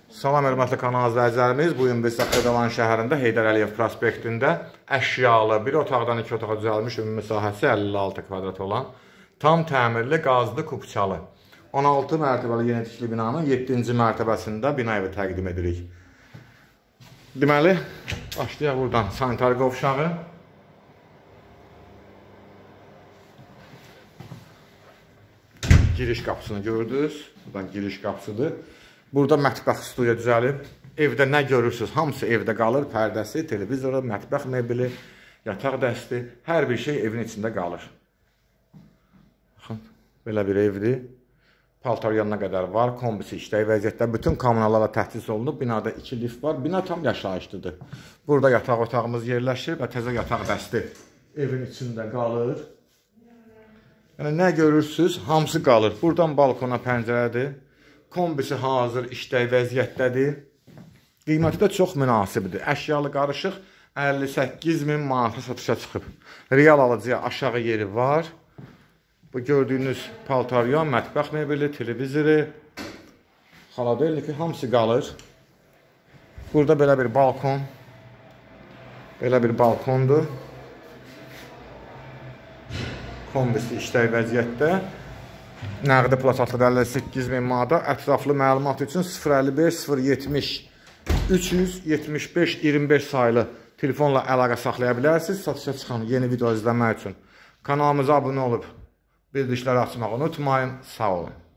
Salam hörmətli kanal izləyicilərimiz. Bugün biz Xırdalan şəhərində Heydər Əliyev prospektində əşyalı bir otaqdan 2 otağa düzəlmiş ümumi sahəsi 56 kvadrat olan tam təmirli qazlı kupçalı 16 mərtəbəli yenitikli binanın 7-ci mərtəbəsində bina evi təqdim edirik. Deməli, başlayaq buradan sanitar qovşağı. Giriş qapısını gördünüz. Buradan giriş qapısıdır. Burada mətbəx studiya düzəlib. Evdə nə görürsünüz, hamısı evdə qalır. Pərdəsi, televizoru, mətbəx mebeli, yataq dəsti, hər bir şey evin içində qalır. Baxın, belə bir evdir. Paltar yanına qədər var, kombisi işləyi vəziyyətdə. Bütün kommunallarla təchiz olunub. Binada 2 lift var. Bina tam yaşayışlıdır. Burada yataq otağımız yerləşir və təzə yataq dəsti evin içində qalır. Yəni, nə görürsünüz, hamısı qalır. Buradan balkona pəncərədir. Kombisi hazır işləy vəziyyətdədir. Qiyməti də çox münasibdir. Əşyalı qarışıq 58.000 manata satışa çıxıb. Real alıcıya aşağı yeri var. Bu gördüyünüz paltaryan, mətbəx mebeli, televizoru, xaladelniki hamısı qalır. Burada belə bir balkon. Belə bir balkondur. Kombisi işləy vəziyyətdə. Nəqdi plasatlı 58.000 manata. Ətraflı məlumat üçün 055 070 375 25 sayılı telefonla əlaqə saxlaya bilərsiniz. Satışa çıxan yeni video izləmək üçün kanalımıza abunə olub bildirişləri açmağı unutmayın. Sağ olun.